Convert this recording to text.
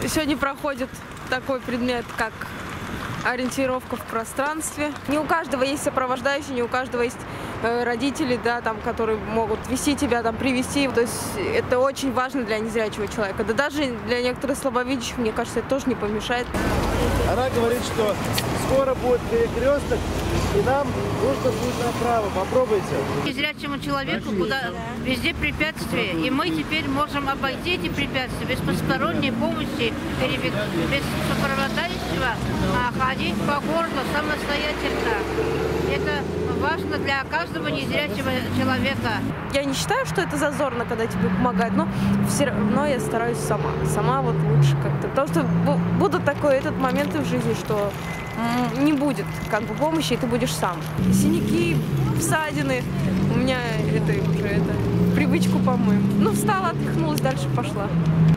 Сегодня проходит такой предмет, как ориентировка в пространстве. Не у каждого есть сопровождающий, не у каждого есть родители, да, там, которые могут вести тебя, там, привести. То есть это очень важно для незрячего человека. Да даже для некоторых слабовидящих, мне кажется, это тоже не помешает. Она говорит, что скоро будет перекресток, и нам нужно будет направо. Попробуйте. Незрячему человеку везде препятствия, и мы теперь можем обойти эти препятствия без посторонней помощи, без сопровождающего, ходить по городу самостоятельно. Это важно для каждого незрячего человека. Я не считаю, что это зазорно, когда тебе помогают, но все равно я стараюсь сама. Сама вот лучше как-то. Потому что будут этот моменты в жизни, что не будет как бы помощи, и ты будешь сам. Синяки, ссадины. У меня это уже привычку, по-моему. Ну, встала, отряхнулась, дальше пошла.